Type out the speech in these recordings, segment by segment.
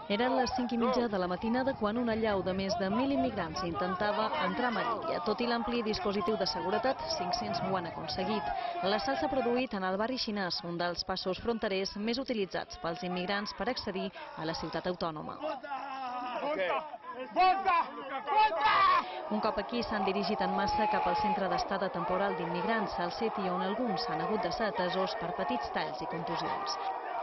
Eren les 5:30 de la matinada quan una allau de més de 1.000 immigrants intentava entrar a Melilla. Tot i l'ampli dispositiu de seguretat, 500 ho han aconseguit. L'assalt s'ha produït en el barri xinès, un dels passos fronterers més utilitzats pels immigrants per accedir a la ciutat autònoma. Un cop aquí s'han dirigit en massa cap al centre d'estada temporal d'immigrants, al CETI, on alguns s'han hagut de ser atesos per petits talls i contusions.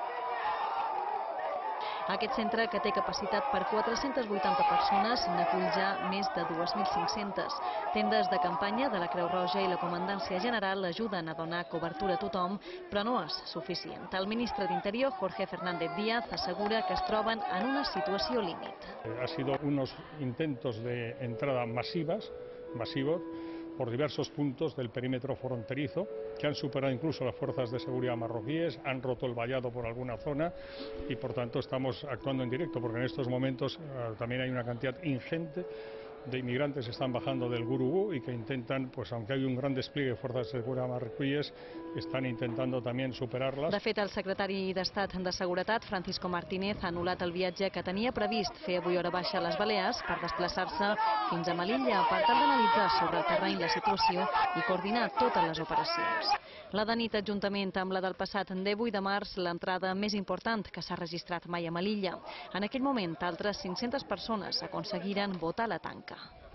Aquest centre, que té capacitat per 480 persones, n'acull ja més de 2.500. Tendes de campanya de la Creu Roja i la Comandància General ajuden a donar cobertura a tothom, però no és suficient. El ministre d'Interior, Jorge Fernández Díaz, assegura que es troben en una situació límit. Ha sido unos intentos de entrada masivos por diversos puntos del perímetro fronterizo, que han superado incluso las fuerzas de seguridad marroquíes, han roto el vallado por alguna zona y por tanto estamos actuando en directo, porque en estos momentos también hay una cantidad ingente de inmigrantes que están bajando del Gurugú y que intentan, pues aunque hay un gran despliegue de fuerzas de seguridad marroquíes, están intentando también superarlas. De fet, el secretari d'Estat de Seguretat, Francisco Martínez, ha anul·lat el viatge que tenia previst fer avui hora baixa a les Balears per desplaçar-se fins a Melilla per tal d'analitzar sobre el terreny la situació i coordinar totes les operacions. La de nit, juntament amb la del passat 18 de març, l'entrada més important que s'ha registrat mai a Melilla. En aquell moment, altres 500 persones aconseguiren botar la tanca.